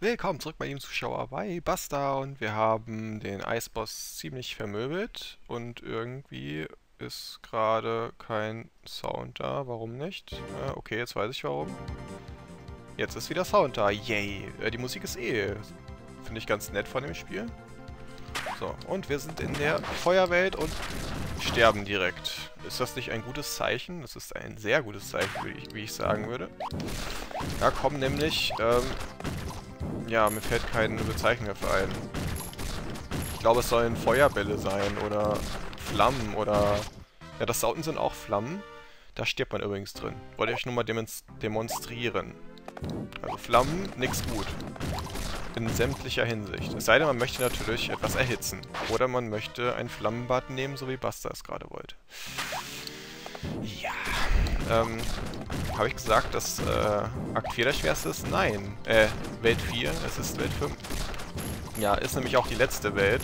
Willkommen zurück bei dem Zuschauer bei Basta und wir haben den Eisboss ziemlich vermöbelt und irgendwie ist gerade kein Sound da. Warum nicht? Okay, jetzt weiß ich warum. Jetzt ist wieder Sound da. Yay! Die Musik ist finde ich ganz nett von dem Spiel. So, und wir sind in der Feuerwelt und sterben direkt. Ist das nicht ein gutes Zeichen? Das ist ein sehr gutes Zeichen, wie ich sagen würde. Da kommen nämlich, ja, mir fällt keine Bezeichnung dafür ein. Ich glaube, es sollen Feuerbälle sein oder Flammen oder... Ja, das da unten sind auch Flammen. Da stirbt man übrigens drin. Wollte ich nur mal demonstrieren. Also Flammen, nix gut. In sämtlicher Hinsicht. Es sei denn, man möchte natürlich etwas erhitzen. Oder man möchte ein Flammenbad nehmen, so wie Basta es gerade wollte. Ja. Habe ich gesagt, dass Akt 4 der schwerste ist? Nein. Welt 4, es ist Welt 5. Ja, ist nämlich auch die letzte Welt.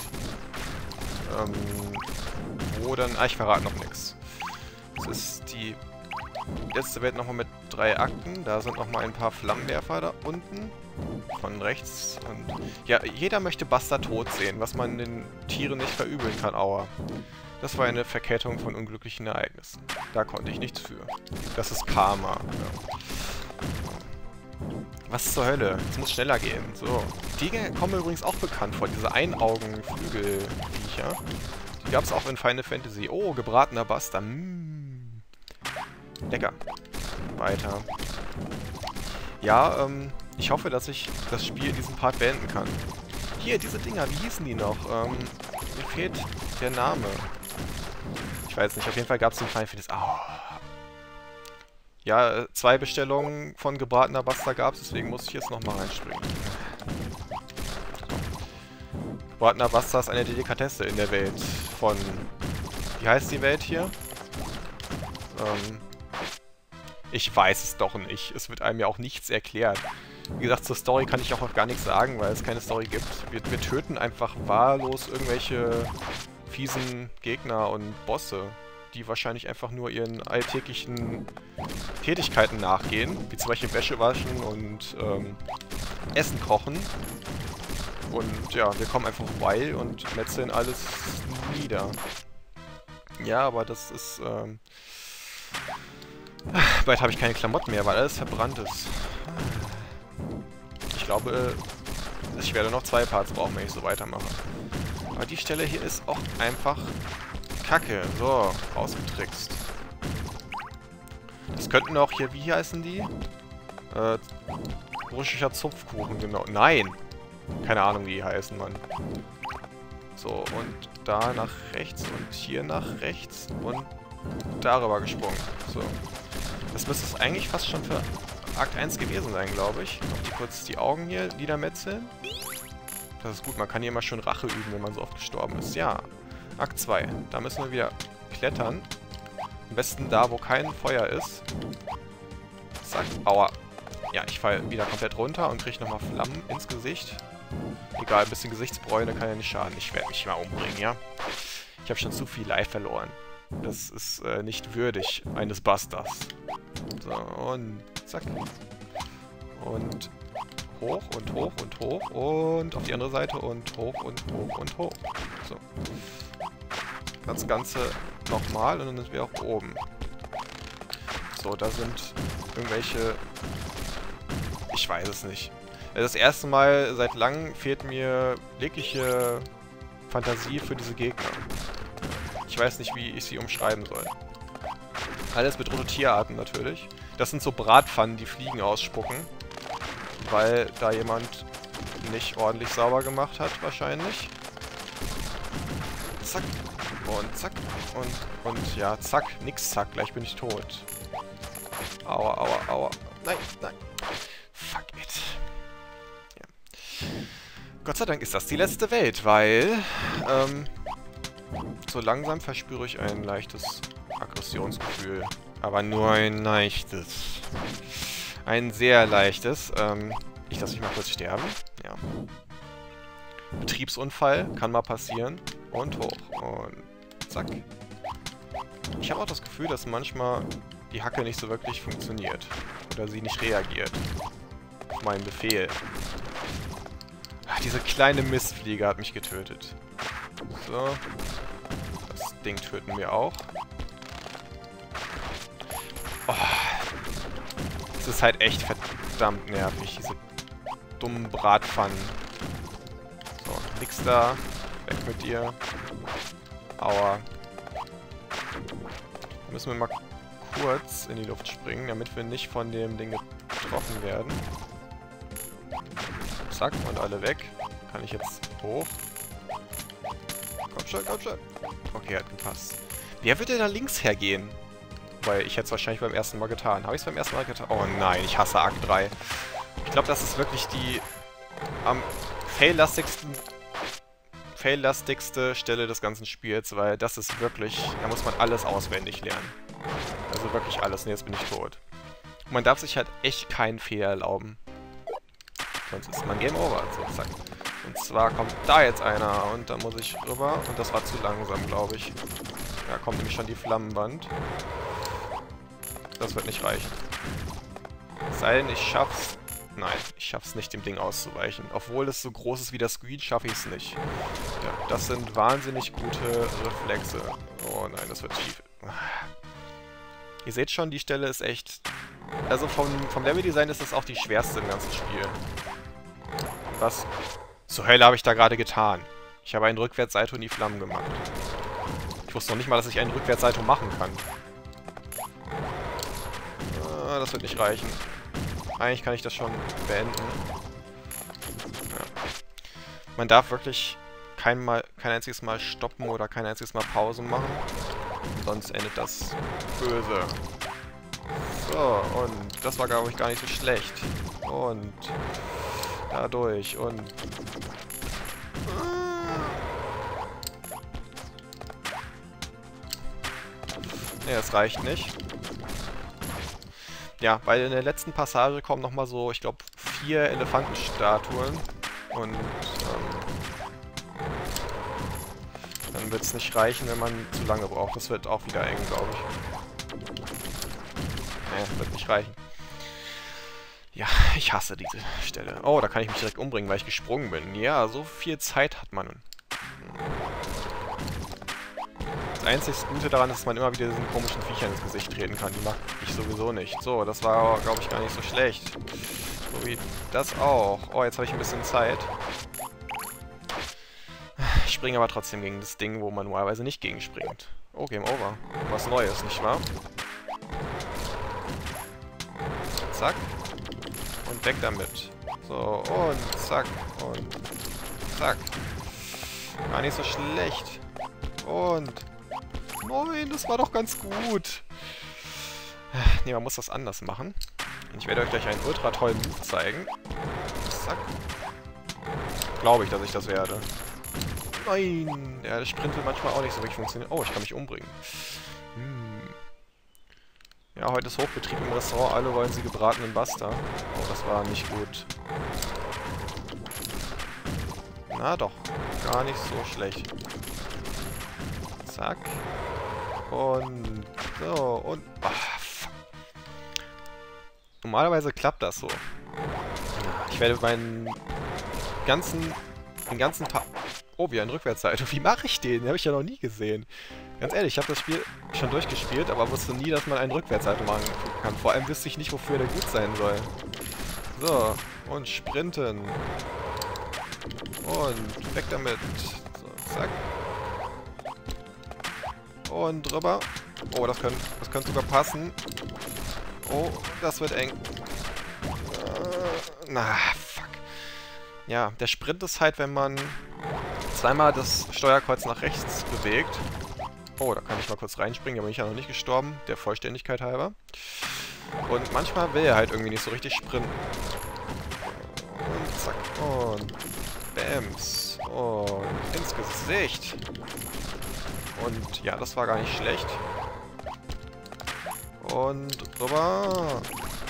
Wo dann... ich verrate noch nichts. Es ist die letzte Welt nochmal mit 3 Akten. Da sind nochmal ein paar Flammenwerfer da unten. Von rechts. Und ja, jeder möchte Basta tot sehen, was man den Tieren nicht verübeln kann. Aua. Das war eine Verkettung von unglücklichen Ereignissen. Da konnte ich nichts für. Das ist Karma. Ja. Was zur Hölle? Es muss schneller gehen. So. Die kommen übrigens auch bekannt vor. Diese Einaugen-Flügelviecher. Die gab es auch in Final Fantasy. Oh, gebratener Basta. Lecker. Weiter. Ja, ich hoffe, dass ich das Spiel in diesem Part beenden kann. Hier, diese Dinger, wie hießen die noch? Mir fehlt der Name. Ich weiß nicht, auf jeden Fall gab es in Final Fantasy... Ja, 2 Bestellungen von gebratener Basta gab es, deswegen muss ich jetzt nochmal reinspringen. Gebratener Basta ist eine Delikatesse in der Welt von... Wie heißt die Welt hier? Ich weiß es doch nicht. Es wird einem ja auch nichts erklärt. Wie gesagt, zur Story kann ich auch gar nichts sagen, weil es keine Story gibt. Wir töten einfach wahllos irgendwelche fiesen Gegner und Bosse, die wahrscheinlich einfach nur ihren alltäglichen Tätigkeiten nachgehen, wie zum Beispiel Wäsche waschen und Essen kochen. Und ja, wir kommen einfach vorbei und metzeln alles nieder. Ja, aber das ist... bald habe ich keine Klamotten mehr, weil alles verbrannt ist. Ich glaube, ich werde noch 2 Parts brauchen, wenn ich so weitermache. Aber die Stelle hier ist auch einfach Kacke. So, rausgetrickst. Das könnten auch hier, wie heißen die? Russischer Zupfkuchen, genau. Nein! Keine Ahnung, wie die heißen, Mann. So, und da nach rechts und hier nach rechts und darüber gesprungen. So. Das müsste es eigentlich fast schon für Akt 1 gewesen sein, glaube ich. Noch kurz die Augen hier niedermetzeln. Das ist gut, man kann hier immer schön Rache üben, wenn man so oft gestorben ist. Ja, Akt 2. Da müssen wir wieder klettern. Am besten da, wo kein Feuer ist. Zack, aua. Ja, ich falle wieder komplett runter und kriege nochmal Flammen ins Gesicht. Egal, ein bisschen Gesichtsbräune kann ja nicht schaden. Ich werde mich mal umbringen, ja? Ich habe schon zu viel Life verloren. Das ist nicht würdig eines Bastas. So, und zack. Und hoch und hoch und hoch und auf die andere Seite und hoch und hoch und hoch. So. Das Ganze nochmal und dann sind wir auch oben. So, da sind irgendwelche... Ich weiß es nicht. Das erste Mal seit langem fehlt mir jegliche Fantasie für diese Gegner. Ich weiß nicht, wie ich sie umschreiben soll. Alles mit rote Tierarten natürlich. Das sind so Bratpfannen, die Fliegen ausspucken. Weil da jemand nicht ordentlich sauber gemacht hat, wahrscheinlich. Zack. Und zack. Und ja, zack. Nix zack. Gleich bin ich tot. Aua, aua, aua. Nein, nein. Fuck it. Ja. Gott sei Dank ist das die letzte Welt, weil... so langsam verspüre ich ein leichtes Aggressionsgefühl. Aber nur ein leichtes. Ein sehr leichtes. Ich lasse mich mal kurz sterben. Ja. Betriebsunfall kann mal passieren. Und hoch. Und zack. Ich habe auch das Gefühl, dass manchmal die Hacke nicht so wirklich funktioniert. Oder sie nicht reagiert. Auf meinen Befehl. Ach, diese kleine Mistfliege hat mich getötet. So. Das Ding töten wir auch. Oh. Das ist halt echt verdammt nervig, diese dummen Bratpfannen. So, nix da. Weg mit dir. Aua. Da müssen wir mal kurz in die Luft springen, damit wir nicht von dem Ding getroffen werden. Zack, und alle weg. Kann ich jetzt hoch? Komm schon, komm schon. Okay, hat gepasst. Wer wird denn da links hergehen? Weil ich hätte es wahrscheinlich beim ersten Mal getan. Habe ich es beim ersten Mal getan? Oh nein, ich hasse Akt 3. Ich glaube, das ist wirklich die am faillastigste Stelle des ganzen Spiels, weil das ist wirklich, da muss man alles auswendig lernen. Also wirklich alles. Ne, jetzt bin ich tot. Und man darf sich halt echt keinen Fehler erlauben. Sonst ist man Game Over. So, zack. Und zwar kommt da jetzt einer und dann muss ich rüber und das war zu langsam, glaube ich. Da kommt nämlich schon die Flammenwand. Das wird nicht reichen. Es sei denn, ich schaff's. Nein, ich schaff's nicht, dem Ding auszuweichen. Obwohl es so groß ist wie das Screen, schaffe ich es nicht. Ja, das sind wahnsinnig gute Reflexe. Oh nein, das wird schief. Ihr seht schon, die Stelle ist echt... Also vom Leveldesign ist das auch die schwerste im ganzen Spiel. Was zur Hölle habe ich da gerade getan? Ich habe einen Rückwärtssalto in die Flammen gemacht. Ich wusste noch nicht mal, dass ich einen Rückwärtssalto machen kann. Das wird nicht reichen. Eigentlich kann ich das schon beenden. Ja. Man darf wirklich kein einziges Mal stoppen oder kein einziges Mal Pause machen. Sonst endet das böse. So, und das war, glaube ich, gar nicht so schlecht. Und dadurch und... Ne, das reicht nicht. Ja, weil in der letzten Passage kommen nochmal so, ich glaube, 4 Elefantenstatuen. Und dann wird es nicht reichen, wenn man zu lange braucht. Das wird auch wieder eng, glaube ich. Ne, wird nicht reichen. Ja, ich hasse diese Stelle. Oh, da kann ich mich direkt umbringen, weil ich gesprungen bin. Ja, so viel Zeit hat man. Das einzig Gute daran ist, dass man immer wieder diesen komischen Viechern ins Gesicht treten kann. Die mag ich sowieso nicht. So, das war, glaube ich, gar nicht so schlecht. So wie das auch. Oh, jetzt habe ich ein bisschen Zeit. Ich springe aber trotzdem gegen das Ding, wo man normalerweise nicht gegen springt. Oh, Game Over. Was Neues, nicht wahr? Zack. Und weg damit. So, und zack. Und zack. Gar nicht so schlecht. Und... Nein, das war doch ganz gut. Ne, man muss das anders machen. Ich werde euch gleich einen ultra tollen Move zeigen. Zack. Glaube ich, dass ich das werde. Nein! Ja, der Sprint will manchmal auch nicht so richtig funktionieren. Oh, ich kann mich umbringen. Ja, heute ist Hochbetrieb im Restaurant. Alle wollen sie gebratenen Buster. Oh, das war nicht gut. Na doch. Gar nicht so schlecht. Zack. Und so. Und... Ach, fuck. Normalerweise klappt das so. Ich werde den ganzen Oh, wie ein Rückwärtssalto. Wie mache ich den? Den habe ich ja noch nie gesehen. Ganz ehrlich, ich habe das Spiel schon durchgespielt, aber wusste nie, dass man einen Rückwärtssalto machen kann. Vor allem wüsste ich nicht, wofür der gut sein soll. So, und sprinten. Und weg damit. So, zack. Und drüber. Oh, das könnte sogar passen. Oh, das wird eng. Na, fuck. Ja, der Sprint ist halt, wenn man zweimal das Steuerkreuz nach rechts bewegt. Oh, da kann ich mal kurz reinspringen, da bin ich ja noch nicht gestorben, der Vollständigkeit halber. Und manchmal will er halt irgendwie nicht so richtig sprinten. Und zack, und Bams. Und ins Gesicht. Und ja, das war gar nicht schlecht. Und rüber.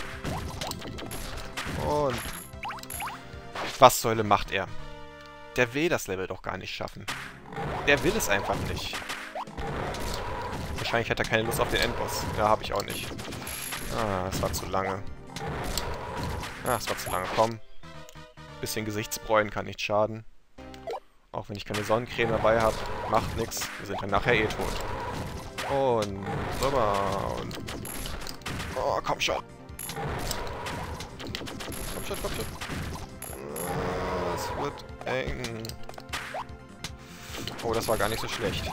Und was zur Hölle macht er? Der will das Level doch gar nicht schaffen. Der will es einfach nicht. Wahrscheinlich hat er keine Lust auf den Endboss. Ja, habe ich auch nicht. Ah, es war zu lange. Ah, es war zu lange. Komm. Bisschen Gesichtsbräunen kann nicht schaden. Auch wenn ich keine Sonnencreme dabei habe, macht nichts. Wir sind dann nachher eh tot. Und rüber und... Oh, komm schon. Komm schon, komm schon. Es wird eng. Oh, das war gar nicht so schlecht.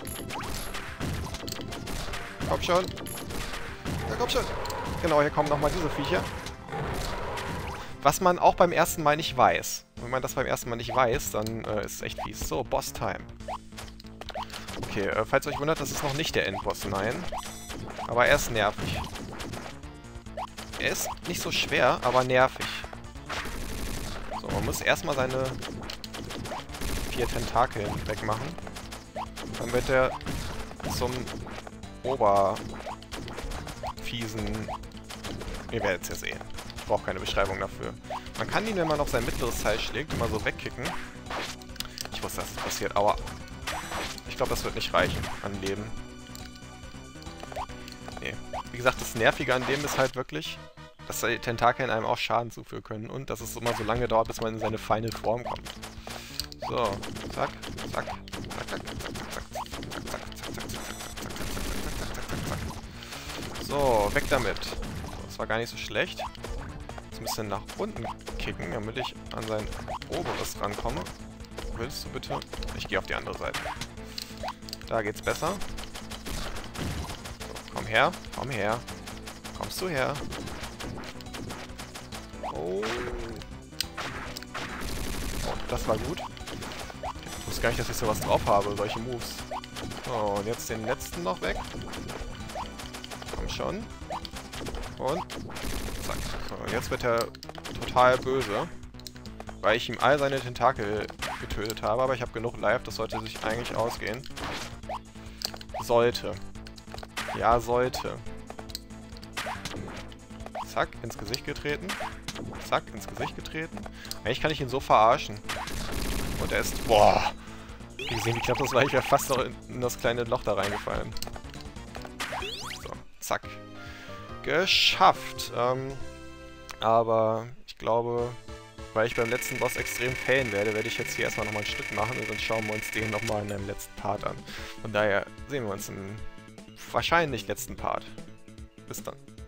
Komm schon. Ja, komm schon. Genau, hier kommen nochmal diese Viecher. Was man auch beim ersten Mal nicht weiß. Wenn man das beim ersten Mal nicht weiß, dann ist es echt fies. So, Boss-Time. Okay, falls ihr euch wundert, das ist noch nicht der Endboss, nein. Aber er ist nervig. Er ist nicht so schwer, aber nervig. So, man muss erstmal seine 4 Tentakel wegmachen. Dann wird er zum Oberfiesen... Ihr werdet es ja sehen. Ich brauche keine Beschreibung dafür. Man kann ihn, wenn man auf sein mittleres Teil schlägt, immer so wegkicken. Ich wusste, dass das passiert, aber ich glaube, das wird nicht reichen an Leben. Nee. Wie gesagt, das Nervige an dem ist halt wirklich, dass die Tentakel in einem auch Schaden zufügen können und dass es immer so lange dauert, bis man in seine Final Form kommt. So, zack, zack, zack, zack, zack, zack, zack, zack, zack, zack, zack, zack. So, weg damit. Das war gar nicht so schlecht. Jetzt ein bisschen nach unten kicken, damit ich an sein oberes rankomme. Willst du bitte? Ich gehe auf die andere Seite. Da geht's besser. So, komm her, komm her. Kommst du her? Oh. Oh, das war gut. Ich wusste gar nicht, dass ich sowas drauf habe, solche Moves. So, und jetzt den letzten noch weg. Komm schon. Und zack. So, und jetzt wird er total böse, weil ich ihm all seine Tentakel getötet habe, aber ich habe genug Life, das sollte sich eigentlich ausgehen. Sollte. Ja, sollte. Zack, ins Gesicht getreten. Zack, ins Gesicht getreten. Eigentlich kann ich ihn so verarschen. Und er ist... Boah! Wie sehen, wie knapp das war? Ich wäre fast noch in das kleine Loch da reingefallen. So, zack. Geschafft. Aber ich glaube, weil ich beim letzten Boss extrem failen werde, werde ich jetzt hier erstmal nochmal ein Stück machen und dann schauen wir uns den nochmal in einem letzten Part an. Von daher sehen wir uns im wahrscheinlich letzten Part. Bis dann.